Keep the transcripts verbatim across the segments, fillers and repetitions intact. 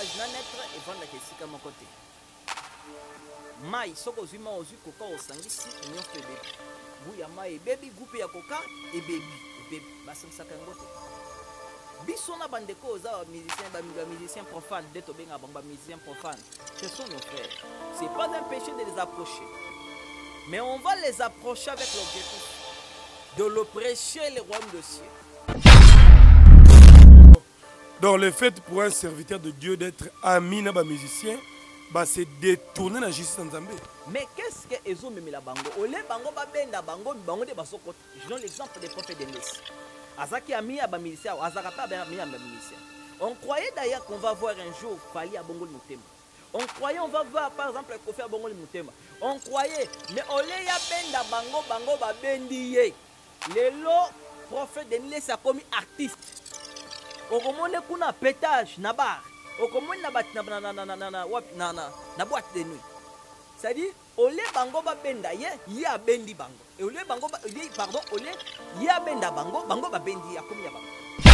image na netre evandaka esika moko te. Mai soko ozwi mai ozwi koka osangisi nyonso ebebi. Gu ya mai ebebi, gu mpe ya koka ebebi ebebi basangisaka yango te. Biso na bandeko oza musicien ba musicien profane de to benga ba musicien profane. Ce sont nos frères. C'est pas un péché de les approcher. Mais on va les approcher avec l'objectif de le prêcher le royaume de cieux. Donc le fait pour un serviteur de Dieu d'être ami na ba musicien, bah c'est détourner la justice en Zambie. Mais qu'est-ce que ezo memela bango? Ole bango ba benda bango bango de basoko. Je donne l'exemple des prophètes de l'Est. Azaki ami ya ba musicien, azaka pa ba ami ya ba musicien. On croyait d'ailleurs qu'on va voir un jour Fali à Bongo Mutema. On croyait on va voir par exemple Kofi à Bongo Mutema. On croyait mais ole ya benda bango bango ba bendi ye. Lelo prophète de l'Est a commis artiste. Okomone kuna pétage na bar. Okomone na bat na na na na na na na na na boîte de nuit. C'est-à-dire ole bango ba benda ye ya bendi bango. Et ole bango ba pardon ole ya benda bango bango ba bendi ya komi ya bango.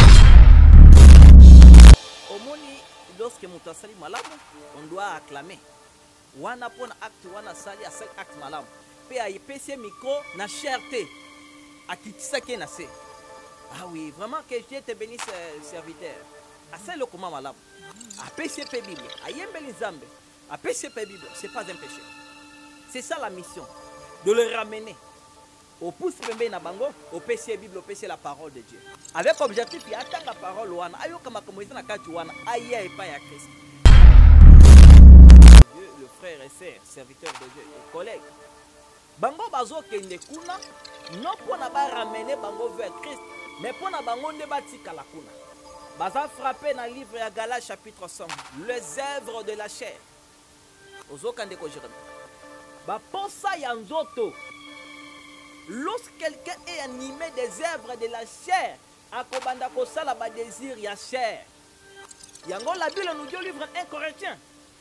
Omoni lorsque mutasali malamu on doit acclamer. Wana pona acte wana sali a cinq acte malamu. Pe a ipese micro na cherté. Akitisake na se. Ah oui, vraiment que Dieu te bénisse, serviteur. À ça, le comment malade. À P C P Bible, à Yembeli Zambe, à P C P Bible, ce n'est pas un péché. C'est ça la mission. De le ramener au pouce pembe na bango, au P C Bible, au P C la parole de Dieu. Avec l'objectif, il attend la parole wana. Ayo kama komoisa na kati wana, aya et pas ya Christ. Dieu, le frère et sœur, serviteur de Dieu, et collègues. Bango bazo kende kuna, non pour na ba ramener bango vers Christ. Mais pour na bango ne batika la kuna. Baza frappé dans le livre de Galates chapitre cinq. Les œuvres de la chair. Ozo kande ko Jérémie. Ba posa ya nzoto. Lorsque quelqu'un est animé des œuvres de la chair, akobanda ko sala ba désir ya chair. Yango la Bible nous dit au livre un Corinthiens.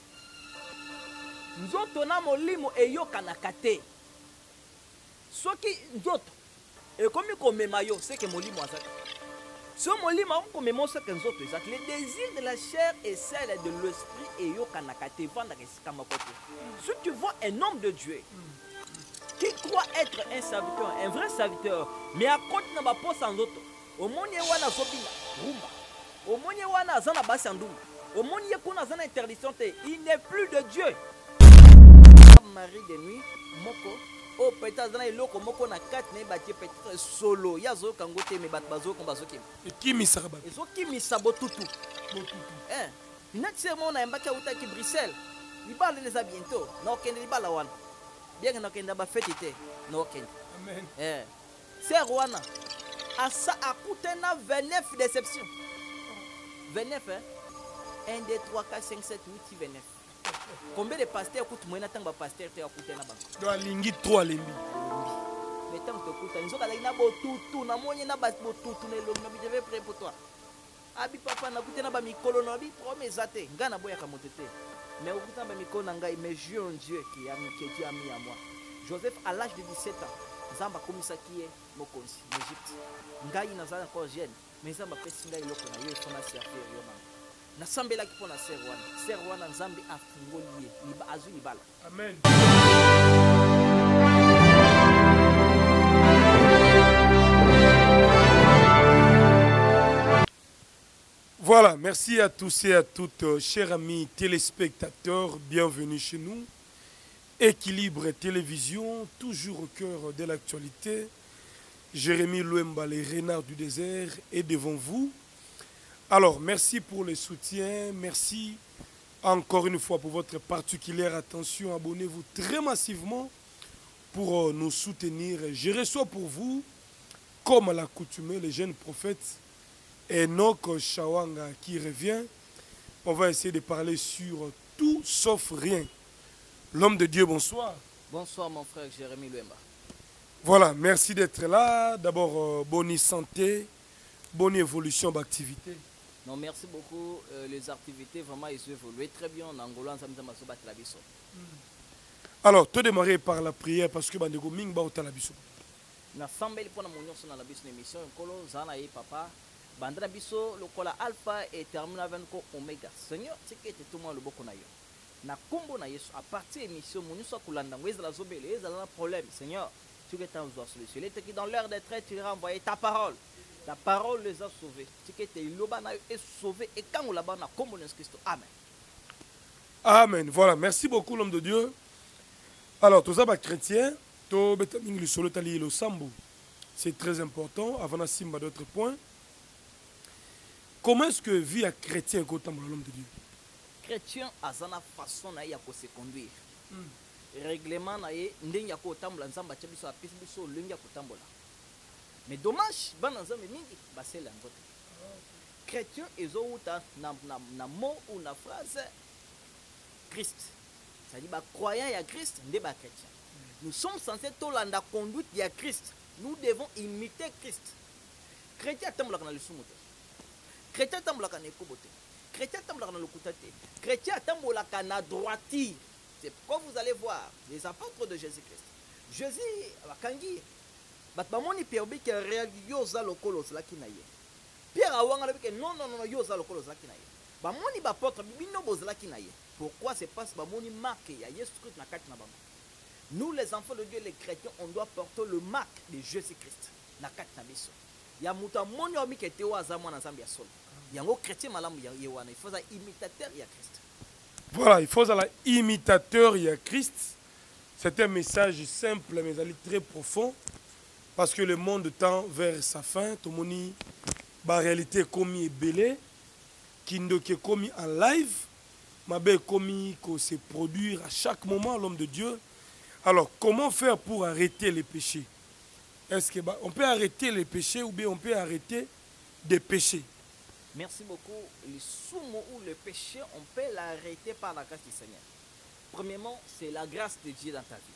Nzoto na molimo eyoka na kate. Soki nzoto et comme il mayo, c'est que mon lit moi ça. Ce mon lit moi comme moi c'est que nous autres ça. Le désir de la chair et celle de l'esprit et yo kanakate vendre kama côté. Si tu vois un homme de Dieu qui croit être un serviteur, un vrai serviteur, mais à côté na ba poste en autre. Au monde wana sobina rumba. Au monde wana zana basandum. Au monde kuna zana interdiction, il n'est plus de Dieu. Marie de nuit moko. Oh, peut-être dans les locaux, moko na quatre ne bâti peut-être solo. Ya zo kangote me bat bazo kon bazo kim. Et qui misaba? Et zo qui misabo tutu. Eh, naturellement na mbaka uta ki Bruxelles. Il parle les a bientôt. Na okende libala wana. Bien que na okende ba fête na okende. Amen. Eh. C'est Rwanda. Asa akutena vingt-neuf déceptions. vingt-neuf hein. un, deux, trois, quatre, cinq, sept, huit, vingt-neuf. Combien de pasteurs écoutent moi n'attend pas pasteur te écouter na banque. Dans lingi trois lembi. Mais tant que écoute, nous allons na botutu na moyen na bas botutu na longue na je vais prêt pour toi. Abi papa na écouter na ba mikolo na bi promesse até. Ngana boya ka motete. Mais écouter na mikolo na ngai mais Dieu un Dieu qui a mis qui Dieu a mis à moi. Joseph à l'âge de dix-sept ans, Zamba komisa qui est mokonzi en Égypte. Ngai na za encore jeune, mais Zamba pesi ngai loko na yo fona servir yo na. Nasambela ki pona ser wana ser wana nzambe afungoli ye liba azu libala. Amen. Voilà, merci à tous et à toutes, euh, chers amis téléspectateurs, bienvenue chez nous. Équilibre Télévision, toujours au cœur de l'actualité. Jérémy Louemba, les renards du désert, est devant vous. Alors, merci pour le soutien, merci encore une fois pour votre particulière attention. Abonnez-vous très massivement pour nous soutenir. Je reçois pour vous, comme à l'accoutumée, le jeune prophète Enoch Shawanga qui revient. On va essayer de parler sur tout sauf rien. L'homme de Dieu, bonsoir. Bonsoir mon frère Jérémy Louemba. Voilà, merci d'être là. D'abord, euh, bonne santé, bonne évolution d'activité. Non, merci beaucoup. Euh, les activités, vraiment, ils évoluent très bien en Angola. Alors, tu démarrer par la prière parce que Bandego Ming ba otala biso. Na sambeli pona monyo sona la biso émission kolo zana e papa bandana biso lokola alpha et termina venko omega. Seigneur, c'est que tout le monde le boko na yo. Na kombo na yesu à partir émission monu so kulanda ngweza la zobele ezala na problème. Seigneur, tu que t'en dois solution. Il était qui dans l'heure des traits tu leur as envoyé ta parole. Ta parole les a sauvés. Tu que t'es loba na est sauvé et quand on la na kombo na Christ. Amen. Amen. Voilà, merci beaucoup l'homme de Dieu. Alors, tous les chrétiens, to betaming le solo tali le sambo. C'est très important avant de simba d'autres points. Comment est-ce que vit un chrétien quand on l'homme de Dieu? Chrétien a sa façon na ya ko se conduire. Mm. Règlement na ye ndenge ya ko tambola nzamba tya biso apesi biso lengi ya ko tambola. Mais dommage bana nzambe mingi basela ngote. Chrétien ezo uta na na, na mot ou na phrase Christ. Ça dit ba croyant ya Christ nde ba chrétien. Mm. Nous sommes censés tolanda conduite ya Christ. Nous devons imiter Christ. Chrétien tambola na lisumu te. Chrétien tambola na ekobote. Chrétien tambola na lokuta te. Chrétien tambola na droiture. C'est pourquoi vous allez voir les apôtres de Jésus-Christ. Jésus bakangi bat bamoni Pierre bike réagio za lokolo za kinaye. Pierre awanga bike non non non yo za lokolo za kinaye. Bamoni ba apôtre bibino bozala kinaye. Pourquoi? C'est parce bamoni marque ya Jésus Christ na kati na bango. Nous les enfants de Dieu les chrétiens on doit porter le marque de Jésus-Christ na kati na biso. Ya muta moni omi kete wa za mwana nzambe ya solo. Yango chrétien malamu ya yewana il faut être imitateur ya Christ. Voilà, il faut être imitateur ya Christ. C'est un message simple mais très profond parce que le monde tend vers sa fin. Tout le monde la réalité commis est belé, qui ne est commis en live, mais commis que se produire à chaque moment l'homme de Dieu. Alors comment faire pour arrêter les péchés? Est-ce que bah, on peut arrêter les péchés ou bien on peut arrêter des péchés? Merci beaucoup. Le soumo ou le péché, on peut l'arrêter par la grâce du Seigneur. Premièrement, c'est la grâce de Dieu dans ta vie.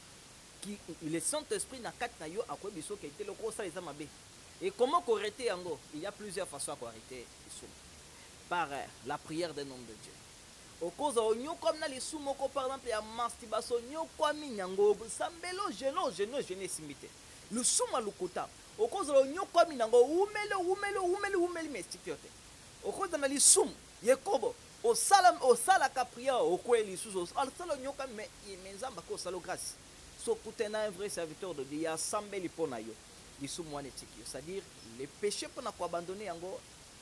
Qui, le Saint-Esprit n'a qu'à tailler à quoi biso qui était le gros salaire mabé. Et comment arrêter ango? Il y a plusieurs façons pour arrêter le soumo. Par euh, la prière des noms de Dieu. Au cause de nous comme dans les soumo par exemple il y a masturbation nous quoi minyango sambelo geno geno geno simité. Le soumo lukuta. Au cause de nous comme minyango umelo umelo umelo umelo mestikiote. Au cause de les soumo yekobo au salam au salaka prière au quoi les sous au salo nous comme mais menzamba ko salo grâce. So kutena un vrai serviteur de Dieu sambeli ponayo. Les soumo anetikio. C'est-à-dire les péchés pour n'a pas abandonner yango.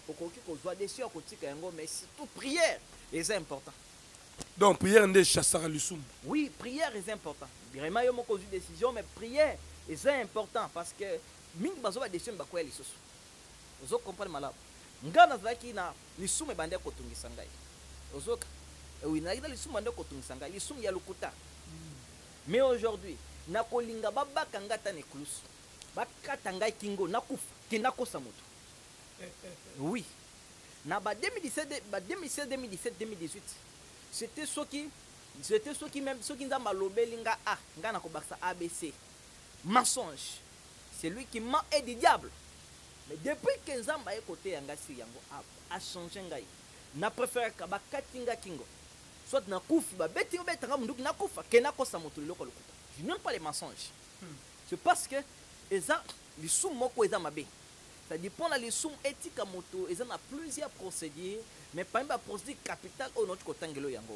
Mais surtout prière est important. Donc prière est chassara le soum. Oui, prière est important. Vraiment yo moko décision mais prière est important parce que ming bazo ba décision ba kwa les sous. Vous comprenez malade. Ngana zaki na lisumu bande ko tungisa ngai. Ozoka. Oui, na ida lisumu bande ko tungisa ngai. Lisumu ya lukuta. Mais aujourd'hui, na kolinga baba kangata ne klus. Bakata ngai kingo nakufa, kinakosa moto. Oui. Na ba deux mille dix-sept, ba deux mille seize, deux mille dix-sept, deux mille dix-huit. C'était ceux qui, c'était ceux qui même ceux qui n'ont pas l'obélinga A, ngana ko baksa A B C. Mensonge. C'est lui qui ment et du diable. Mais depuis que Nzamba est côté yangasi yango a, a changé ngai. Na préféré ka ba katinga kingo. Soit na kufi ba beti obetanga mundu na kufa kena ko sa moto loko lokuta. Je n'aime pas les mensonges. Hmm. C'est parce que eza li sou moko eza mabe. Ça dépend de l'issue éthique à moto. Ils ont plusieurs procédures, mais pas une procédure capitale au notre côté.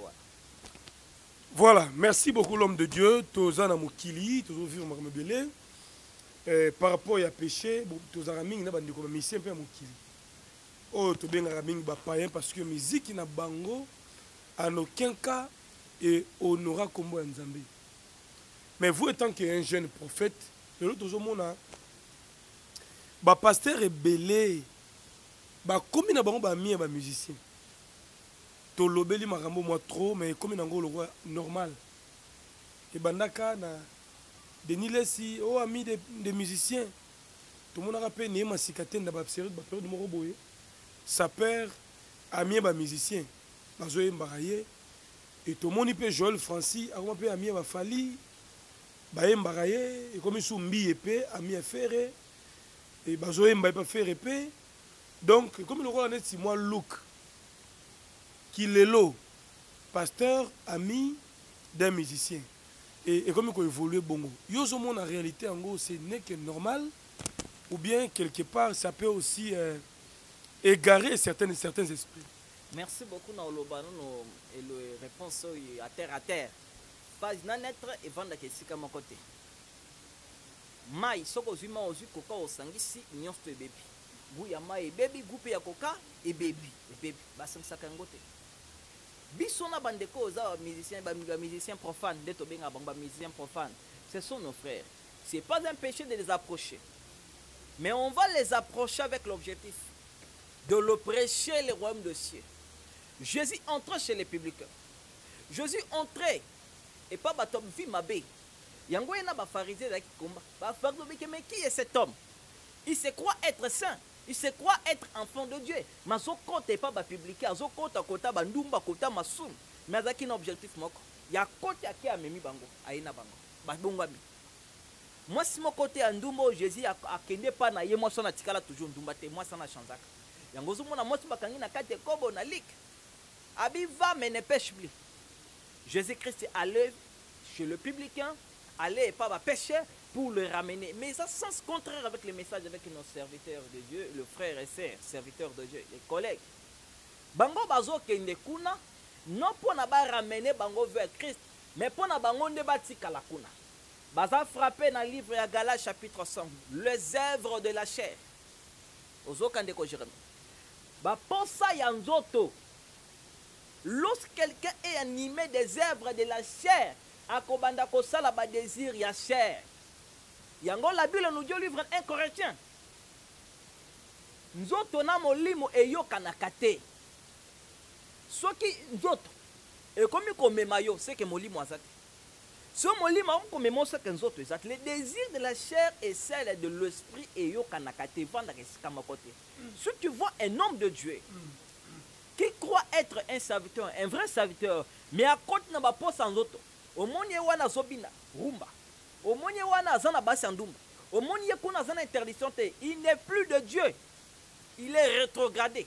Voilà, merci beaucoup l'homme de Dieu. Tozana mukili, tozo vivre makambele. Par rapport à péché, tozara mingi na bandi ko misi un peu mukili. Oh, to benga mingi ba païen parce que musique na bango en aucun cas et honora kombo nzambe. Mais vous étant qu'un jeune prophète, le tozo mona ba pasteur ebele ba komi na bango ba mi ba musicien to lobeli makambo moi trop mais komi na ngo le roi normal et bandaka na Denis Lessi oh ami des de musiciens tout le monde a rappelé né masikate na ba série ba période moko boye sa père ami ba musicien bazoye mbaraye et tout le monde peut Joël Francis a comment peut ami ba Fali ba mbaraye et comme sou mbi épée ami affaire et bazoé m'a pas fait répé donc comme le roi net si moi look qui est l'eau pasteur ami d'un musicien et, et comme il faut évoluer bongo yo zo mon en réalité en gros c'est n'est que normal ou bien quelque part ça peut aussi euh, égarer certains, certains esprits. Merci beaucoup na oloba no et le réponse à terre à terre. Pas na naître et vendre kesika mon côté. Mai soko zuma ozu koka osangisi nyonso e baby. Gu ya mai e baby gu pe ya koka e baby. E baby basangisa kangote. Biso na bandeko oza musicien ba musicien profane de to benga ba musicien profane. Ce sont nos frères. C'est pas un péché de les approcher. Mais on va les approcher avec l'objectif de le prêcher le royaume de cieux. Jésus entrait chez les publicains. Jésus entrait et pas batom vi mabe. Yango yana ba pharisé da kikomba. Ba pharisé mais qui est cet homme? Il se croit être saint. Il se croit être enfant de Dieu. Mais son compte n'est pas publicain. Son compte à côté bandumba côté masum. Mais avec un objectif moko. Ya côté à qui a memi bango. Aina bango. Ba bongami. Moi si mon côté andumbo Jésus a kende pas na ye moi ça na tikala toujours ndumba te moi ça na chanzaka. Yango zo mona moi si bakangi na kate kobo na lik. Abi va mais ne pêche plus. Jésus-Christ allait chez le publicain, allait et pas va pêcher pour le ramener. Mais ça sens contraire avec le message avec nos serviteurs de Dieu, le frère et sœur, serviteurs de Dieu, les collègues. Bango bazo kende kuna, non pour na ba ramener bango vers Christ, mais pour na bango ne batika la kuna. Baza frappé dans le livre de Galates chapitre cinq, les œuvres de la chair. Ozo kande ko Jérémie. Ba posa ya nzoto. Lorsque quelqu'un est animé des œuvres de la chair, akobanda ko sala ba désir ya chair. Yango la Bible nous dit au livre un Corinthiens. Nzoto na molimo eyoka na kate. Soki nzoto e komi komema yo c'est que molimo azate. Ce molimo on komema c'est que nzoto ezate. Le désir de la chair et celle de l'esprit eyoka na kate vanda kesika makote. Si tu vois un homme de Dieu qui croit être un serviteur, un vrai serviteur, mais à côté na ba posa nzoto, au moni wana zobina rumba. Au moni wana zana basandumba. Au moni kuna zana interdiction te, il n'est plus de Dieu. Il est rétrogradé.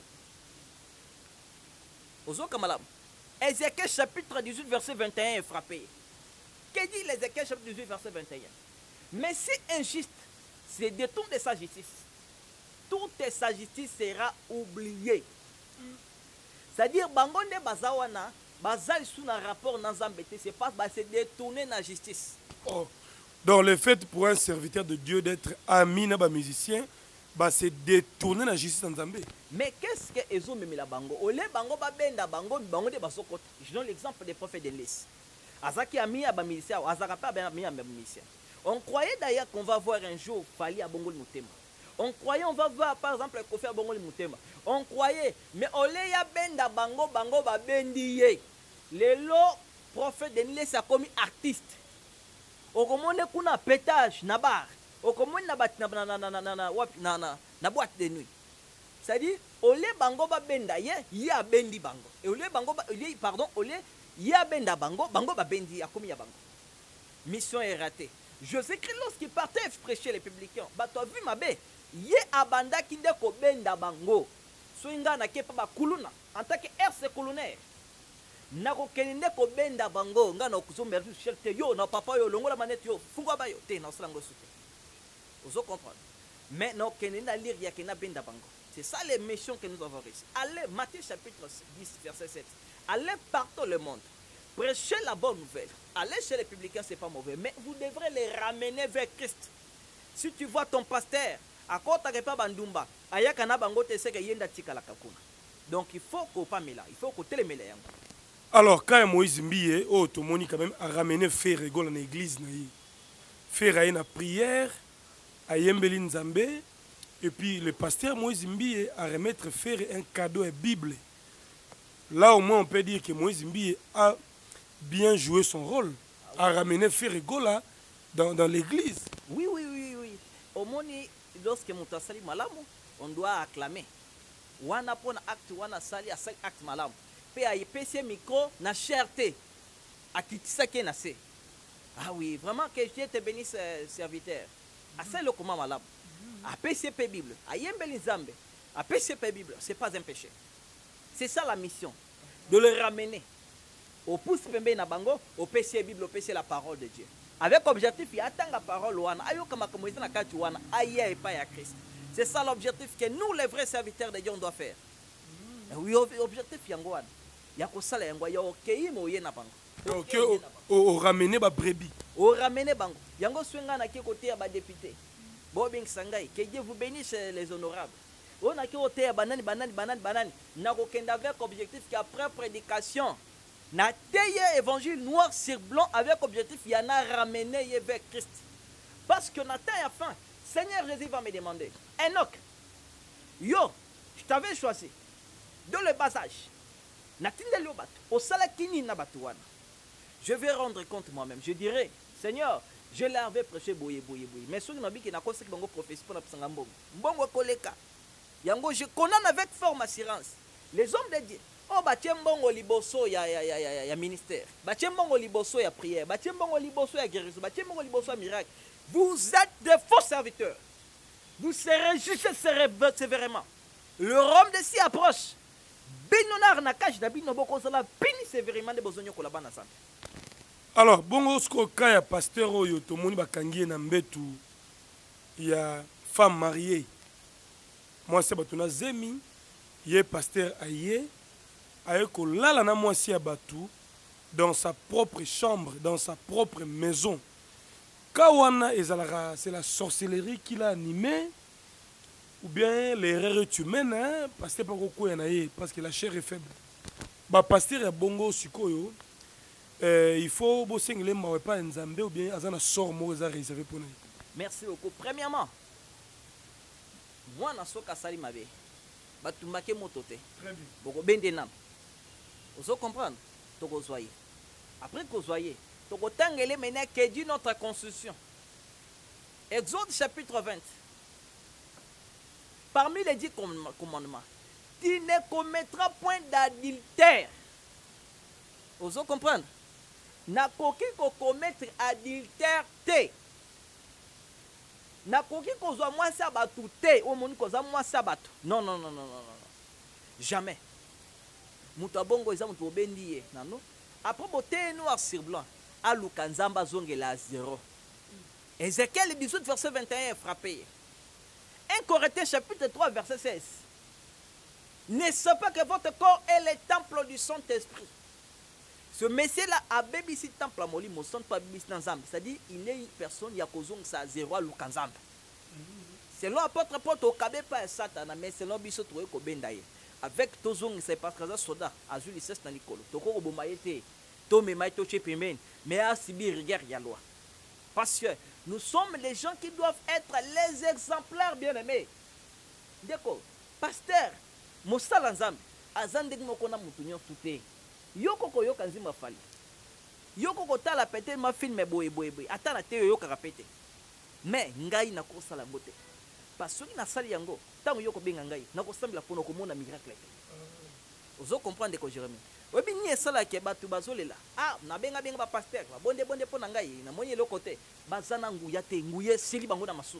Ozo kamalam. Ézéchiel chapitre dix-huit verset vingt et un est frappé. Que dit l'Ézéchiel chapitre dix-huit verset vingt et un? Mais si injuste se détourne de sa justice, toute sa justice sera oubliée. C'est-à-dire, bangonde bazawana, bazal sous un rapport dans Zambété, c'est pas bah, c'est détourner la justice. Oh. Donc le fait pour un serviteur de Dieu d'être ami na ba musicien, bah c'est détourner la justice en Zambé. Mais qu'est-ce que ezo memela bango? Ole bango ba benda bango bango de basokota. Je donne l'exemple des prophètes de l'Est. Azaki ami ba musicien, azaka pas ami ba musicien. On croyait d'ailleurs qu'on va voir un jour Fali à Bongo Mutema. On croyait on va voir par exemple Kofi à Bongo Mutema. On croyait mais ole ya benda bango bango ba bendiye. Lelo prophète de l'Est a commis artiste. Okomone kuna pétage na bar. Okomone na bat na na na na na na na na boîte de nuit. C'est-à-dire ole bango ba benda ye ya bendi bango. Et ole bango ba ole pardon ole ya benda bango bango ba bendi a commis ya bango. Mission est ratée. Jésus-Christ lorsqu'il partait prêcher les publicains, bah tu as vu ma bé, ye abanda kinde ko benda bango. Swinga na kepa ba kuluna en tant que R C colonel. Nako keninde ko benda bango ngana okuzomba chelte yo na papa yo longola manette yo fungwa ba yo te na salango soute. Vous comprenez? Mais non keninde lire ya kena benda bango. C'est ça les missions que nous avons réussi. Allez Matthieu chapitre dix verset sept. Allez partout le monde. Prêchez la bonne nouvelle. Allez chez les publicains, c'est pas mauvais, mais vous devrez les ramener vers Christ. Si tu vois ton pasteur à côté pas bandumba, ayakana bango te seke yenda tika la kakuna. Donc il faut qu'on pas mela, il faut qu'on te le mele. Alors, quand Moïse Mbiye, oh, tout le monde quand même a ramené faire rigole dans l'église, faire une prière, à Yembeli Nzambé, et puis le pasteur Moïse Mbiye a remettre faire un cadeau à Bible. Là, au moins, on peut dire que Moïse Mbiye a bien joué son rôle, a ramené faire rigole dans, dans l'église. Oui, oui, oui, oui. Au moins, lorsque Moutasali Malamu, on doit acclamer. Wana pona acte, wana sali à cinq actes Malamu. Pe a épessé micro na cherté à kitisa ke na se. Ah oui, vraiment que Dieu te bénisse serviteur. A ça le comment malade. A P C P Bible, a yembeli Nzambe. A P C P Bible, c'est pas un péché. C'est ça la mission de le ramener au pouce pembe na bango, au P C Bible, au P C la parole de Dieu. Avec objectif il attend la parole wana, ayo kama comme na kati wana, aye et pas ya Christ. C'est ça l'objectif que nous, les vrais serviteurs de Dieu, on doit faire. Mm. Oui, objectif yango wana. Yako sala yango ya okei mo yena bango. OK, o ramener ba brebis. O ramener bango. Yango swinga na ki côté ya ba député. Bobing Sangai, que Dieu vous bénisse les honorables. On a qui côté banani banani banani banani. Na ko kenda avec objectif qu'après prédication na teye évangile noir sur blanc avec objectif il y en a ramené vers Christ. Parce que na taille à fin, Seigneur Jésus va me demander, Enoch, yo, je t'avais choisi dans le bas âge. Na tindeli o batu, o sala kini na batu wana. Je vais rendre compte moi-même. Je dirais, Seigneur, je l'avais prêché boye boye boye. Mais ceux qui n'ont pas dit qu'il y a prophétie pour la mbongo. Mbongo koleka. Yango je connais avec forme assurance. Les hommes de Dieu. Oh batiem mbongo liboso ya ya ya ya ya ministère. Batiem mbongo liboso ya prière. Batiem mbongo liboso ya guérison. Batiem mbongo liboso ya miracle. Vous êtes des faux serviteurs. Vous serez jugés sévèrement. Le Rome de si approche. Binonar na cache d'abino boko sala pini sévèrement de bozonyo kolabana santé. Alors, bongo sko kaya pasteur oyo tomoni bakangi na mbetu ya femme mariée. Moi c'est batuna zemi, ye pasteur aye, aye ko lala na mwasi ya batu dans sa propre chambre, dans sa propre maison. Kawana ezalaka, c'est la sorcellerie qui l'a animé ou bien l'erreur est humaine, hein, pasteur pas ko ya na ye parce que la chair est faible. Ba pasteur ya bongo sikoyo. Euh, il faut bosser les mots pas nzambe ou bien azana sort mo za réservé pour nous. Merci beaucoup. Premièrement, moi na soka sali mabe. Batu make motote. Très bien. Boko bende nam. Vous comprendre? Toko soyez. Après que soyez, toko tangele mena que dit notre constitution. Exode chapitre vingt. Parmi les dix commandements, tu ne commettras point d'adultère. Vous comprendre? Na koki ko commettre adultère te. Na koki ko zo mwasi abatu te. O moni ko za mwasi abatu. Non non non non non non. Jamais. Mutu abongo eza mutu obendi ye. Nano. Après boté noir sur blanc. Aluka nzamba zongela à zéro. Ézéchiel dix-huit verset vingt et un est frappé. un Corinthiens chapitre trois verset seize. Ne sait pas que votre corps est le temple du Saint-Esprit. Ce monsieur-là a bébi ici temple à Moli, mon son pas bébi dans Zambe. C'est-à-dire, il est une personne, il y a causé ça zéro à Lukanzambe. Selon l'apôtre Paul, au Kabé pas Satan, mais selon Bissot, tu es bendaye. Avec Tozong, c'est parce que ça soda, Azul, c'est dans l'école. Toko Obomaïté, Tomé Maïto Chepimen, mais à Sibir, regarde la loi. Parce que nous sommes les gens qui doivent être les exemplaires bien-aimés. D'accord, pasteur, Moussa Lanzambe, Azandek Mokona Moutounion Touté. Yoko ko yoka nzima fali. Yoko ko tala pete ma film boye boye boye. Atana te yoka rapete. Mais ngai na ko sala bote. Parce que na sali yango, tango yoko benga ngai, na ko sambela pono ko mona miracle. Ozo comprendre ko Jérémie. Obi ni sala ke batu bazolela. Ah, na benga benga ba pasteur, ba bonde bonde pona ngai, na moye le côté. Bazana nguya te nguye sili bango na masu.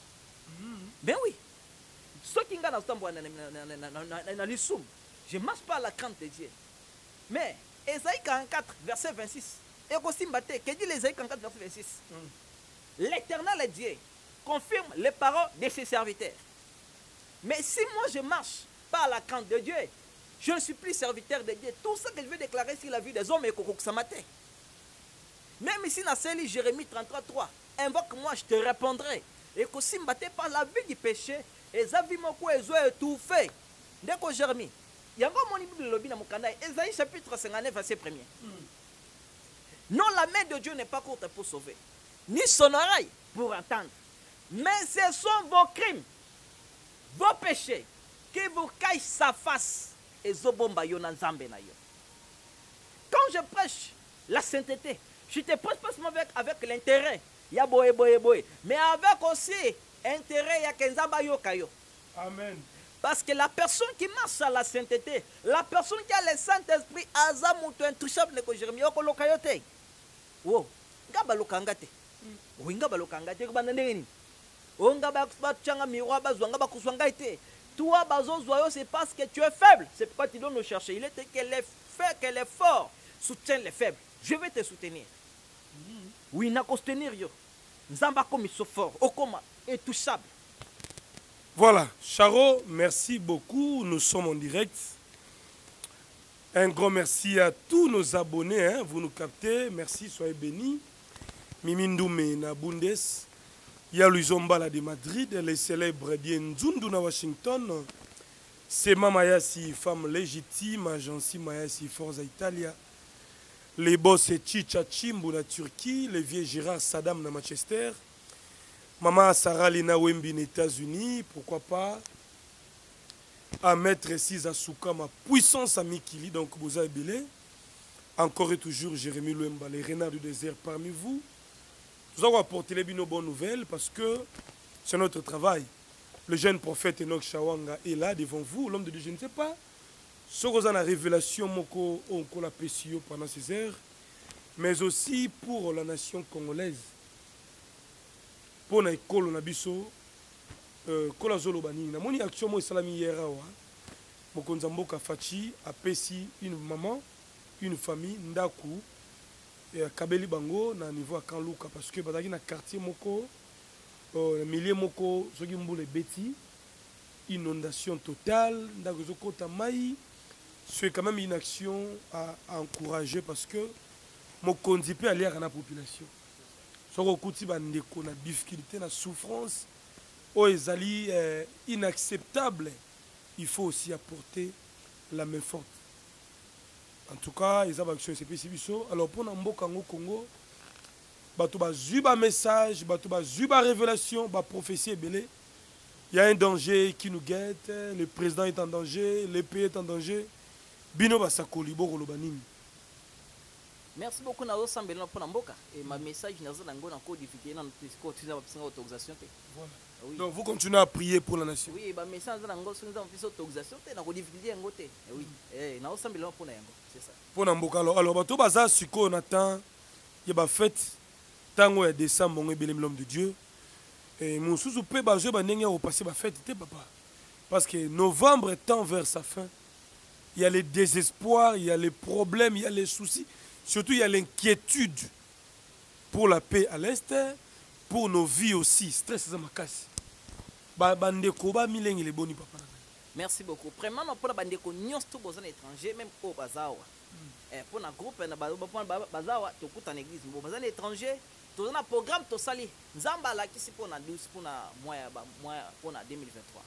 Ben oui. Ce qui nga na stambo na na na lisum. Je marche pas à la crainte de Dieu. Mais, Esaïe quarante-quatre, verset vingt-six, et aussi Mbaté, que dit l'Esaïe quarante-quatre, verset vingt-six? Mm. L'Éternel Dieu confirme les paroles de ses serviteurs. Mais si moi je marche par la crainte de Dieu, je ne suis plus serviteur de Dieu. Tout ce que je vais déclarer sur la vie des hommes est Kokoksamate. Même ici dans Célie, Jérémie trente-trois, trois, invoque-moi, je te répondrai. Et que si Mbaté par la vie du péché, et Zavimoko et Zoé étouffé. Dès que Jérémie, Yango moni Bible lobi na mukanda Esaïe chapitre cinquante-neuf verset premier. Mm. Non, la main de Dieu n'est pas courte pour sauver, ni son oreille pour entendre. Mais ce sont vos crimes, vos péchés qui vous cachent sa face et zobomba yo na nzambe na yo. Quand je prêche la sainteté, je te prêche pas seulement avec, avec l'intérêt, ya boye boye boye, mais avec aussi intérêt ya kenzamba yo kayo. Amen. Parce que la personne qui marche à la sainteté, la personne qui a le Saint-Esprit, azamuto intouchable que Jérémie okolokayote. Wow, ngaba lokangate. Oui, ngaba lokangate ko banandeni. O ngaba batchanga miroir bazwanga bakuswanga ite. Toi bazozwa c'est parce que tu es faible. C'est pourquoi tu dois nous chercher. Il est que les faits, que les forts soutiennent les faibles. Je vais te soutenir. Oui, na soutenir yo. Nzamba comme ils sont forts, okoma intouchable. Voilà, Charo, merci beaucoup. Nous sommes en direct. Un grand merci à tous nos abonnés. Hein. Vous nous captez. Merci, soyez bénis. Mimindoume na Bundes. Il y a Luizombala de Madrid, les célèbres bien Nzundu na Washington. C'est Mamayasi, femme légitime, Agency Mayasi, Forza Italia. Les boss Chicha Chimbu na Turquie, les vieux Gérard Saddam na Manchester. Maman Sarah Lina Wembi aux États-Unis, pourquoi pas. À Maître six Asuka, ma puissance à Mikili, donc vous avez belé. Encore et toujours Jérémy Louemba, les renards du désert parmi vous. Nous allons apporter les bonnes nouvelles parce que c'est notre travail. Le jeune prophète Enoch Shawanga est là devant vous, l'homme de Dieu, je ne sais pas. Ce que vous avez la révélation, on l'a péché pendant ces heures, mais aussi pour la nation congolaise. Pour l'école, on a biso. Kola zolo bani na moni action mo salami yera wa mokonza mboka fachi apesi une maman une famille ndaku et kabeli bango na niveau à Kanluka parce que bazaki na quartier moko euh milieu moko soki mbule beti inondation totale ndako zokota mai c'est quand même une action à, à encourager parce que mokonzi pe aller à la population soko kuti bandeko na difficulté na souffrance. Oh, ezali euh, inacceptable. Il faut aussi apporter la main forte. En tout cas, ils ont action c'est biso. Alors pour Namboka au Congo, bato ba zuba message, bato ba zuba révélation, ba prophétie belé. Il y a un danger qui nous guette, le président est en danger, le pays est en danger. Bino ba sakoli boko lobanini. Merci beaucoup na osambela pour Namboka et ma message nazo nango na ko difficulté na continuer à autorisation. Voilà. Oui. Donc vous continuez à prier pour la nation. Oui, bah message dans l'ango sur nous autorisation, t'es dans difficulté en côté. Oui, eh, na osambela pour nango, c'est ça. Pour Namboka alors alors bato baza siko on attend y ba fête tango ya décembre on ebelem l'homme de Dieu. Et mon sous pe ba je ba ndenge au passer ba fête té papa. Parce que novembre tend vers sa fin. Il y a les désespoirs, il y a les problèmes, il y a les soucis, surtout il y a l'inquiétude pour la paix à l'est. Pour nos vies aussi, stress c'est ma casse. Bandeko ba milenge les boni papa. Merci beaucoup. Vraiment pour la bandeko nyons tout besoin étranger même au bazawa. Et pour na groupe na bazawa to kuta en église bon besoin étranger, to na programme to sali. Nzamba la kisi pour na douze pour na mois mois pour na deux mille vingt-trois.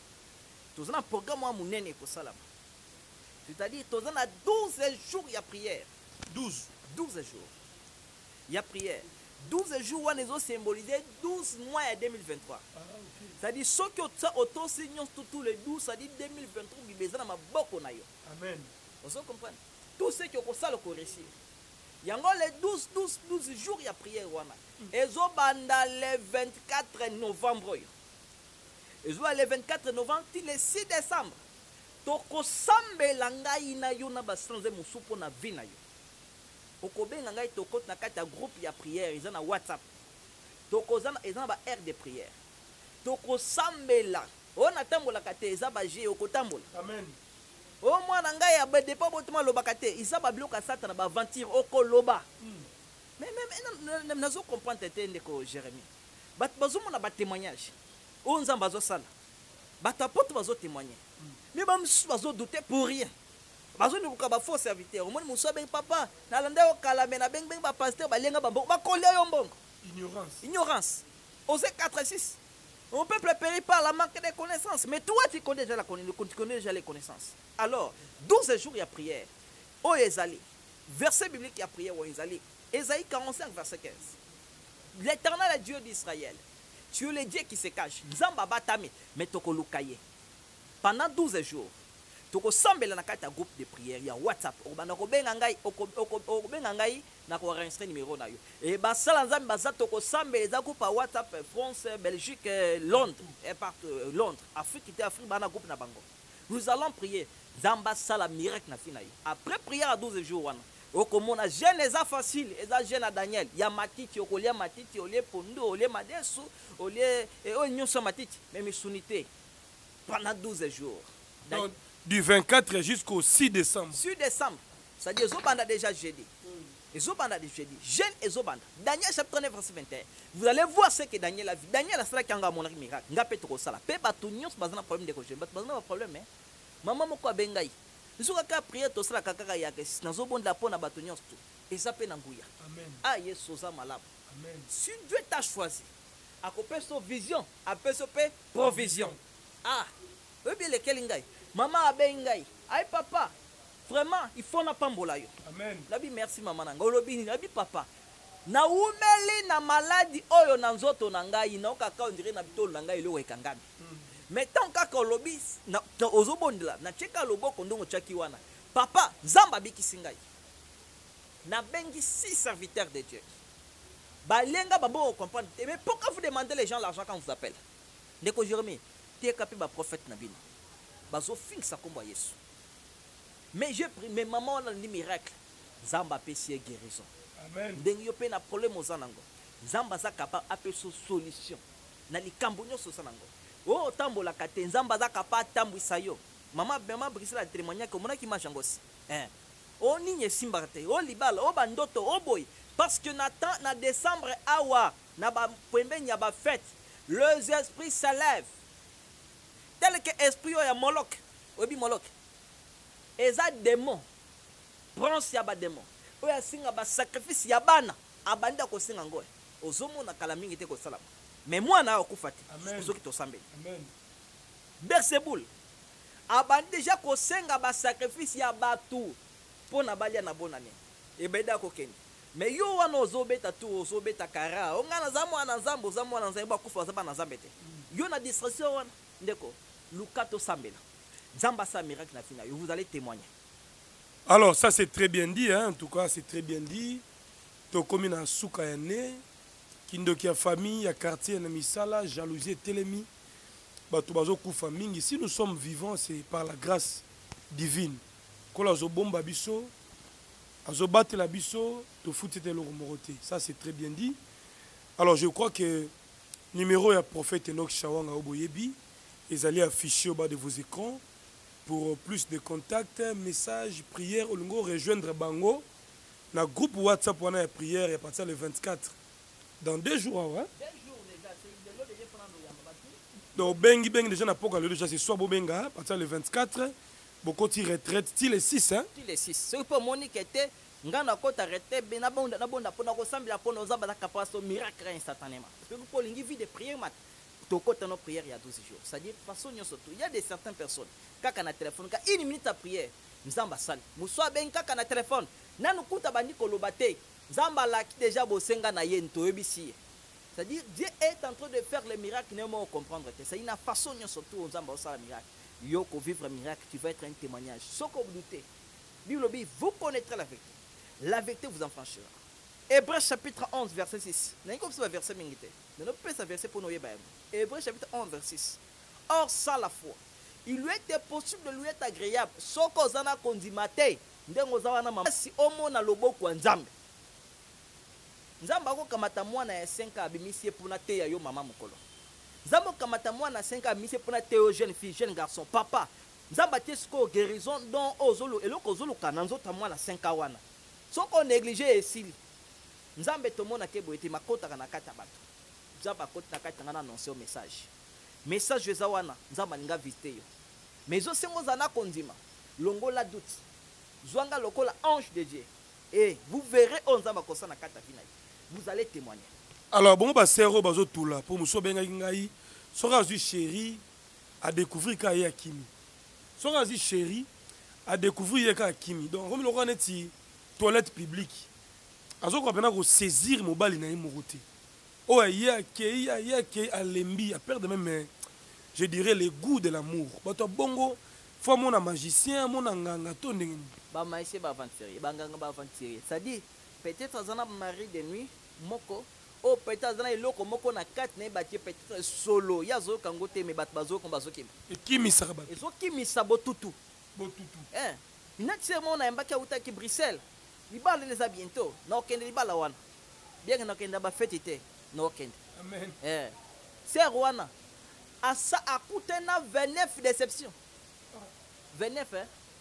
To na programme moi munene ko sala. C'est-à-dire to na douze jours il y a prière. douze douze jours. Il y a prière. douze jours, on a symbolisé douze mois à deux mille vingt-trois. Ah, okay. C'est-à-dire, ceux qui ont auto-signé tous les douze, c'est-à-dire deux mille vingt-trois, ils ont besoin de beaucoup. Amen. Vous comprenez? Tous ceux qui ont ça le réussir. Il y a les douze, douze, douze jours, il y a prière. Et ils ont le vingt-quatre novembre. Ils ont le vingt-quatre novembre, le six décembre. Toko sambe langa ina yona basanze musupo na vina yo. Okobenga ngai toko na kata groupe ya prière, ils ont na WhatsApp. Toko zana ils ont ba air de prière. Toko sambela. On atambola kate za ba je okotambola. Amen. O mwana ngai ya ba depa botuma loba kate, isa ba bloka sata na ba aventure okoloba. Mais même nazo comprendre tete ko Jérémie. Bat bazumo na ba témoignage. O nzamba zo sala. Bat apote bazo témoigner. Mais ba msu bazo douter pour rien. Bazo ni ko ba faux serviteur. O moni muso ben papa, na landa o kala me na beng beng ba pasteur ba lenga ba ba kolia yo mbongo. Ignorance. Ignorance. Osée quatre six. On peut préparer par la manque de connaissances. Mais toi, tu connais déjà, la, tu connais déjà les connaissances. Alors, douze jours, il y a prière. Oh, Ezali. Verset biblique, il y a prière. Oh, Ezali. Ésaïe quarante-cinq, verset quinze. L'Éternel est Dieu d'Israël. Tu es le Dieu qui se cache. Zamba batame. Mais toko lukaye. Pendant douze jours, toko sambela na kata groupe de prière. Il y a WhatsApp. Obana kobenga ngai, okobenga ngai. Na ko enregistrer numéro na yo et ba sala nzambe baza toko sambe eza groupe à WhatsApp France Belgique Londres et partout Londres Afrique et Afrique bana groupe na bango. Nous allons prier zamba sala miracle na fina yo après prière à douze jours wana okomona jeune eza facile eza jeune à Daniel ya matiti okolia matiti olie pondo olie madesu olie et o nyonso matiti même sunité pendant douze jours. Donc, du vingt-quatre jusqu'au six décembre. six décembre. c'est-à-dire ezobanda déjà jeudi. Ezobanda déjà jeudi. Jeune ezobanda. Daniel chapitre neuf verset vingt et un. Vous allez voir ce que Daniel a vu. Daniel a sala kanga monaki miracle. Nga petro sala. Pe batu nyos bazana problème de coche. Batu bazana problème hein. Maman moko abengai. Nsuka ka prier to sala kaka yake. Nazobonda pona batu nyos tout. Et ça peut n'angouya. Amen. Ah yesu za malab. Amen. Si Dieu t'a choisi, à couper son vision, à peu provision. Ah, oui bien lequel ngai. Maman abengai. Aïe papa. Vraiment, il faut na pambola yo. Amen. Nabi merci maman nanga. Olobi nabi papa. Na umeli na maladi oyo na nzoto na ngai na okaka on dirait na bitolo na ngai lewe kangami. Mais tant kaka olobi na ozobondela na cheka loboko ndongo chaki wana. Papa, Zamba bikisi ngai. Na bengi six serviteurs de Dieu. Balenga babo comprendre. Mais pourquoi vous demandez les gens l'argent quand on vous appelle? Ndeko Jérémie, tu es capable de prophète nabino. Bazo fin sa komba Yesu. Mais je prie, mes mamans ont des miracles. Zamba peut se guérison. Amen. Dengi yo pe na problème aux anango. Zamba za capable appeler solution. Na likambo nyoso sanango. Oh tambola kate Zamba za capable tambwisa yo. Mama bema brisé la témoignage que mona ki machangosi. Hein. Oh nigne simbarte, oh libala, oh bandoto, oh boy. Parce que Nathan, na décembre awa, na ba pembe nya ba fête, les esprits s'élèvent. Tel que esprit ya Moloch, obi Moloch. Eza démon. Prince ya ba démon. Oya singa ba sacrifice ya bana, abanda ko singa ngoy. Ozomo na kala mingi te ko salama. Mais moi na okufati. Amen. Ozoki to sambe. Amen. Berseboul. Abandi déjà ko singa ba sacrifice ya batu. Pona balia na bonane. Ebeda ko keni. Mais yo wana ozobeta tu ozobeta kara. Onga na zamu na zambo zamu na zamba kufa zaba na zambete. Yo na distraction wana ndeko. Lukato sambela. Zamba sa miracle na fina. Vous allez témoigner. Alors ça c'est très bien dit hein? En tout cas c'est très bien dit. To komi na suka ya ne kindoki ya famille ya quartier na misala jalousie telemi. Bato bazo kufa mingi. Si nous sommes vivants c'est par la grâce divine. Kola zo bomba biso azobate la biso to futete lo moroté. Ça c'est très bien dit. Alors je crois que numéro ya prophète Enoch Shawanga Oboyebi ils allaient afficher au bas de vos écrans pour plus de contacts, messages, prières. Olungo rejoindre Bango na groupe WhatsApp wana ya prière à partir le vingt-quatre dans deux jours hein? Deux jours déjà c'est de l'eau déjà prendre ya. Donc bengi bengi déjà na poka le déjà c'est soit bobenga à partir le vingt-quatre beaucoup ti retraite ti le six hein? Ti le six. C'est pour Monique était ngana kota retraite na bonda na bonda pona ko sambila pona ozaba la capacité miracle instantanément. Parce que pour lingi vie de prière mat tokota no prière il y a douze jours. C'est-à-dire façon surtout il y a des certaines personnes kaka na téléphone ka une minute à prière nzamba sali. Muswa ben kaka na téléphone nanu kuta bandi koloba te. Nzamba la ki déjà bosenga na ye nto ebisi. C'est-à-dire Dieu est en train de faire les miracles ne mo comprendre te. C'est une façon surtout nzamba osala miracle. Yo ko vivre miracle tu vas être un témoignage. Soko vous doutez. Bible vous connaîtrez la vérité. La vérité vous en franchira. Hébreux chapitre onze, verset six. Vous n'avez pas besoin de verset mingité. Vous n'avez pas besoin de verset pour nous. Hébreux chapitre onze, verset six. Or, sans la foi, il lui était possible de lui être agréable. Soko zana kondimate. Ndengo zawana mama. Si omo na lobo kwa nzambe. Nzamba ko kamata mwana ya cinq ans abimisie puna te ya yo mama mukolo. Nzamba kamata mwana cinq ans abimisie puna te yo jeune fille, jeune garçon, papa. Nzamba tesko guérison don ozolo eloko ozolo kananzo ta mwana cinq ans wana. Soko négligé esili. Nzambe tomona ke boyete makota kana kata bato. Nzamba kota na kata ngana annoncer au message. Message eza wana nzamba linga visiter yo. Mais zo sengo zana kondima. Longo la doute. Zwanga lokola ange de Dieu. Et vous verrez on nzamba kosa na kata vina. Vous allez témoigner. Alors bon ba sero bazo tula pour muso benga ngai. Sora zu chéri à découvrir ka ya kimi. Sora zu chéri à découvrir ka kimi. Donc comme le roi neti toilette publique. Azo ko pena ko saisir mobali na imoroté. Oh ya ke ya ya ke alembi a perdre même je dirais le goût de l'amour. Bato bongo faut mon magicien mon nganga to ndenge. Ba maïse ba aventurier, ba nganga ba aventurier. Ça dit peut-être azana mari de nuit moko o peut-être azana eloko moko na quatre ne ba peut-être solo. Ya zo kangote me bat bazo ko bazo kim. Et kimi saraba. Et zo kimi sabo tutu. Botutu. Eh. Inatsé mon na mbaki uta ki Bruxelles. Libala les a bientôt. No kende libala wana. Bien que no kende ba fête no kende. Amen. Eh. C'est wana. Asa akute na vingt-neuf déceptions. vingt-neuf hein.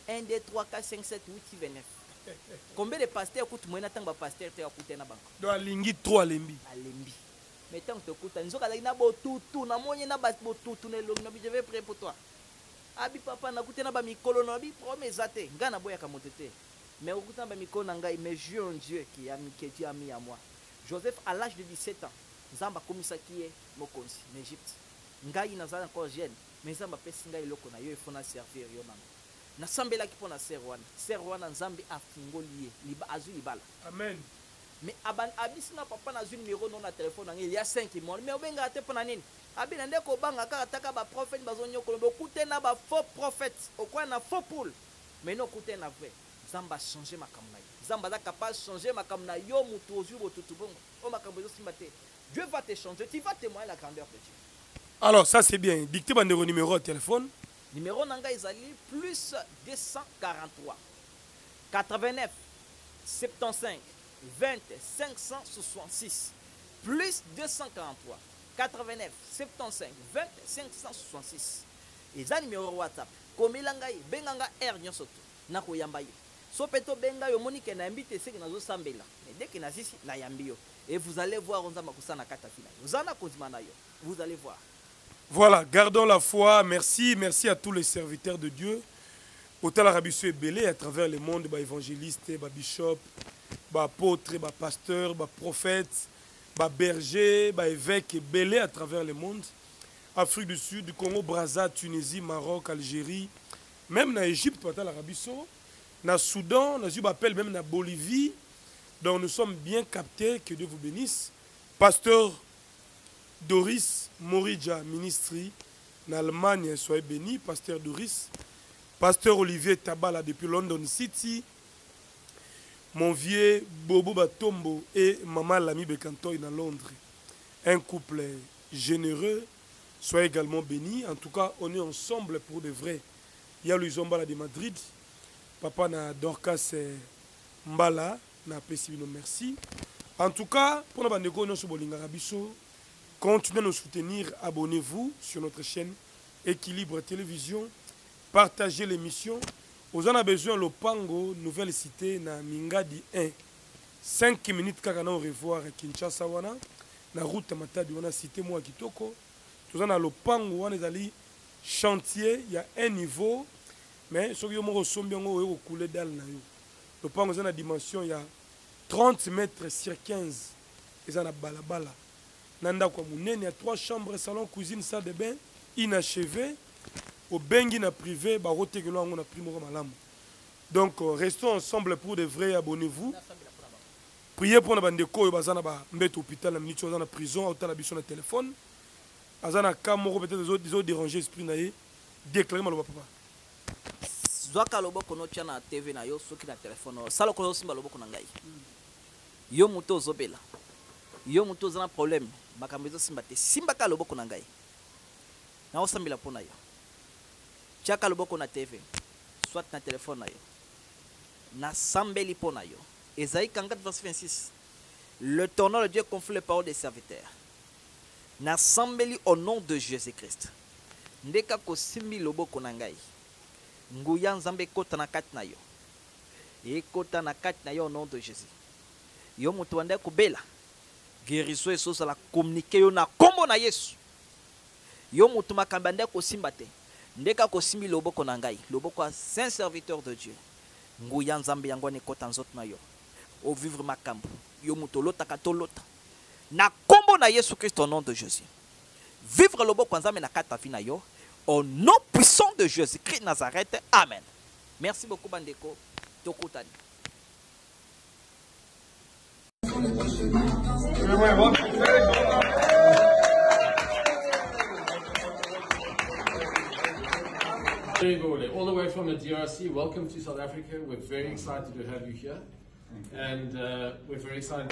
un, deux, trois, quatre, cinq, sept, huit, vingt-neuf. Combien de pasteurs écoutent moi n'attends pas pasteur te écouter na banque. Donc alingi trois lembi. Alembi. Mais tant que tu écoutes, nous allons na bo tout tout na moyen na ba bo tout tout na long na je vais prêt pour toi. Abi papa na écouter na ba mikolo na bi promesse até. Ngana boya ka motete. Mais écoute na ba mikolo na ngai mais Dieu un Dieu qui a mis qui Dieu a mis à moi. Joseph à l'âge de dix-sept ans, Nzamba komisa qui est mokonzi en Égypte. Ngai na zala encore jeune, mais Nzamba pesi ngai loko na yo il faut na servir yo nanga. Na sambela ki pona ser wana ser wana nzambe afungoli liba azu libala Amen. mais aban abisina papa na zu numéro non na téléphone il y a cinq mois mais obenga te pona nini abina ndeko banga kaka taka ba prophète bazonyo ko kute na ba faux prophète okwa na faux poule mais non kute na vrai nzamba changer makamna nzamba za capable changer makamna yo mutu ozu botutu bongo o makambo zo simbate Dieu va te changer tu vas témoigner la grandeur de Dieu. Alors ça c'est bien, dictez bandero numéro de téléphone. Numéro nanga izali plus deux cent quarante-trois quatre-vingt-neuf soixante-quinze vingt cinq cent soixante-six plus deux cent quarante-trois quatre-vingt-neuf soixante-quinze vingt cinq cent soixante-six. Eza numéro WhatsApp. Komela ngai benganga R nyonso to na koyamba yo. So peto benga yo monike na mbite seki nazo sambela. Mais dès que na sisi na yambi yo et vous allez voir onza makusana kata fina. Vous en a kozimana yo. Vous allez voir. Voilà, gardons la foi. Merci, merci à tous les serviteurs de Dieu. Autant la Rabisso est belé à travers le monde, bah évangéliste, bah bishop, bah apôtre, bah pasteur, bah prophète, bah berger, bah évêque, belé à travers le monde. Afrique du Sud, du Congo, Brazza, Tunisie, Maroc, Algérie, même na Égypte, autant la Rabisso, na Soudan, na appelle même na Bolivie. Donc nous sommes bien captés, que Dieu vous bénisse. Pasteur Doris Morija, ministry en Allemagne, soyez béni. Pasteur Doris. Pasteur Olivier Tabala depuis London City. Mon vieux Bobo Batombo et Maman Lami Bekantoy dans Londres. Un couple généreux. Soyez également bénis. En tout cas, on est ensemble pour de vrai. Il y a Louis Mbala de Madrid. Papa na Dorcas Mbala. Na Pessibino, merci. En tout cas, pour nous continuez à nous soutenir, abonnez-vous sur notre chaîne Équilibre Télévision, partagez l'émission. Vous en avez besoin, Lopango, nouvelle cité, na Mingadi un. cinq minutes, quand on revoir Kinshasa, wana, na route Matadi, on a cité moi Kitoko. Vous en avez Lopango, on est allé chantier, il y a un niveau, mais ce qui est ressemble au coulé d'al na yo. Lopango, on a dimension, il y a trente mètres sur quinze. Ils ont balabala. Nanda kwa munene, il y a trois chambres, salon, cuisine, salle de bain, inachevé. Au bengi na privé, barote que l'on a pris mon malam. Donc restons ensemble pour de vrais, abonnez-vous. Priez pour nos bandeko, bazana ba mbet hôpital, la minute dans la prison, autant la bichon na téléphone. Azana kamoro peut-être des autres, des autres dérangés esprit naé. Déclarez moi le papa. Zwaka loboko no tia na T V na yo soki na téléphone. Sala ko simba loboko na ngai. Yo muto zobela. Yo muto zana problème. Makambezo simba te. Simba ka loboko na ngai. Na osambela pona yo. Chaka loboko na T V. Soit na téléphone na yo. Na sambeli pona yo. Esaïe quarante-quatre verset vingt-six. Le tournant de Dieu confie les paroles des serviteurs. Na sambeli au nom de Jésus-Christ. Ndeka ko simbi loboko na ngai. Nguya nzambe kota na kati na yo. E kota na kati na yo au nom de Jésus. Yo mutu wande kubela. Guérison et sauce la communiquer yo na kombo na Yesu. Yo mutu makamba nde ko simba te. Ndeka ko simbi loboko na ngai. Loboko a saint serviteur de Dieu. Nguya nzambe yango ne kota nzoto na yo. Au vivre makambo. Yo mutu lota katolota. Na kombo na Yesu Christ au nom de Jésus. Vivre loboko nzambe na kata fi na yo. Au nom puissant de Jésus-Christ Nazareth. Amen. Merci beaucoup, Bandeko. Tokutani. All the way from the D R C, welcome to South Africa. We're very excited to have you here. And uh, we're very excited.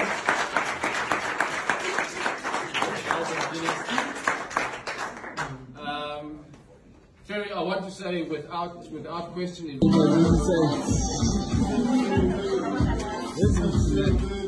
Um, Terry, I want to say without without question.